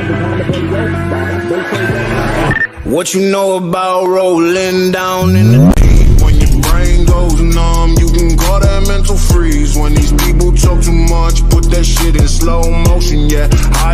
What you know about rolling down in the deep? When your brain goes numb, you can call that mental freeze. When these people talk too much, put that shit in slow motion, yeah.